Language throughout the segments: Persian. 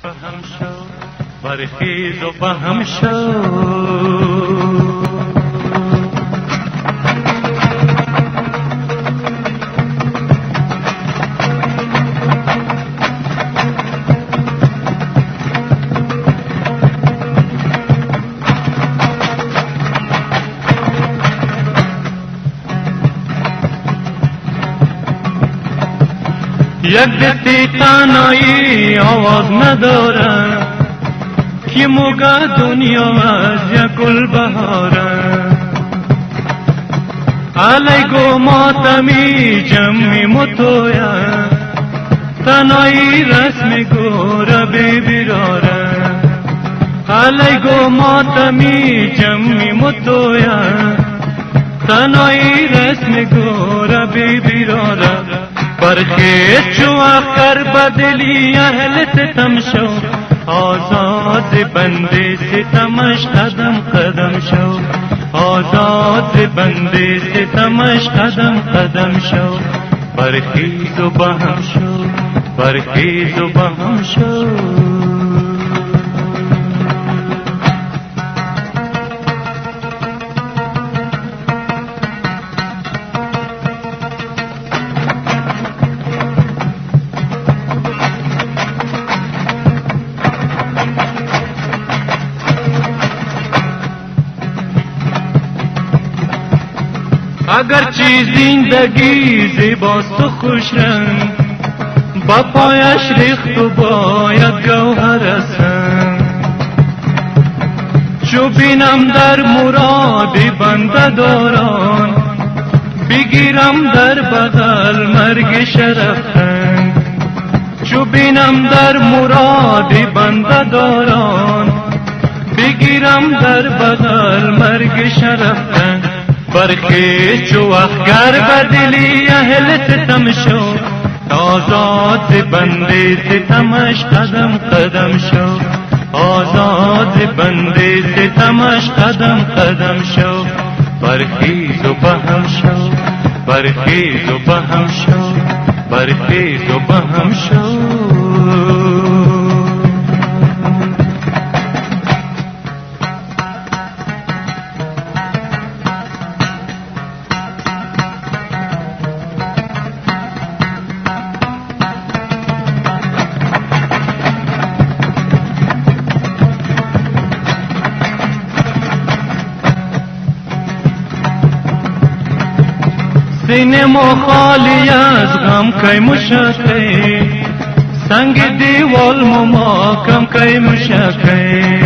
فهم شو برخیز و فهم شو یک دستی تنهایی آواز نداره که موقع دنیا از یک گل بهاره علیگو ماتمی جمعی متویه تنهایی رسمی گوره بیراره علیگو ماتمی جمعی متویه تنهایی رسمی گوره بیراره برخیز چو آخر بدلی اهل ستم شو آزاد بندی ستمش قدم قدم شو آزاد بندی ستمش قدم قدم شو برخیز و بهم شو برخیز و بهم شو اگر چیز زندگی زیباست و خوش رنگ با پایش ریخت و باید گوهر است چو بینم در مرادی بنده داران بگیرم در بغل مرگ شرفتن چو بینم در مرادی بنده داران بگیرم در بغل مرگ شرفتن برخیز چو اخگر بدلی اهل ستم شو آزاد بندی ستمش قدم قدم شو آزاد بندی ستمش قدم قدم شو برخیز و بهم شو برخیز و بهم شو برخیز و بهم شو سینه ما خالی از غم کی مشکی سنگ دیوال محکم کی مشکی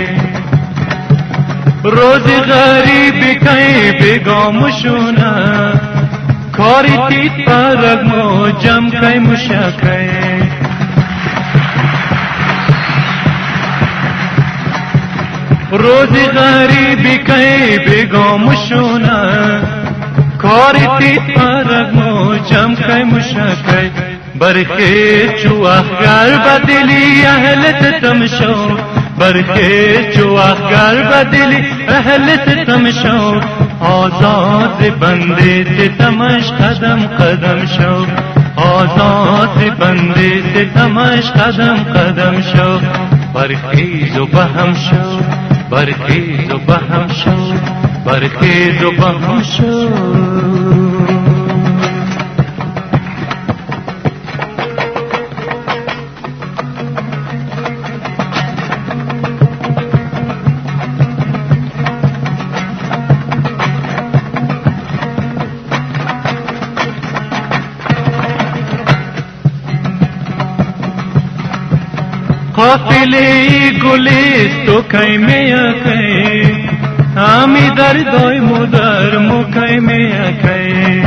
روزی غریبی کی بیگام شونه کاری تیت پرگ موجم کی مشکی روزی غریبی کی بیگام شونه کاری تیت پرگ موجم کی مشکی برخیز چو اخگر بدلی اهل ستم شو برخیز چو اخگر بدلی اهل ستم شو آزاد بندی ستمش قدم قدم شو آزاد بندی ستمش قدم قدم شو برخیز و بهم شو برخیز و بهم شو برخیز و بهم شو قافله گلیست تو کی میاکی همی دردای مدر مو کی میاکی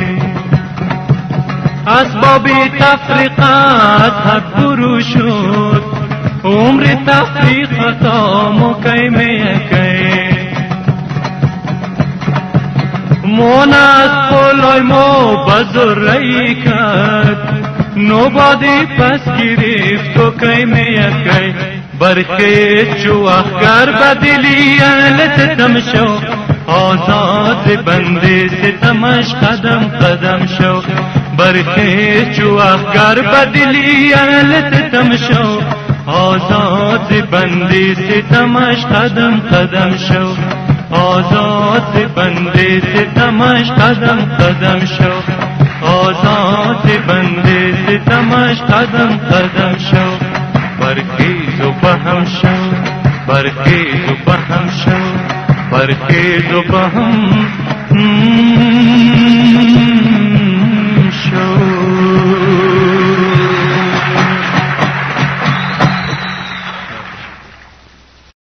اسباب تفریقات حد برو شد عمر تفریقات مو کی میاکی مون از قلای مو بزرعی کرد نوبادی پس گرفت تو کی میاکی برخیز چو اخگر بدلی اهل ستم شو آزاد بندی ستمش قدم قدم شو برخیز چو اخگر بدلی اهل ستم شو آزاد بندی ستمش قدم قدم شو، آزاد بندی ستمش قدم قدم شو، آزاد بندی ستمش قدم قدم شو. برخیز و بهم شو، برخیز و بهم شو، برخیز و بهم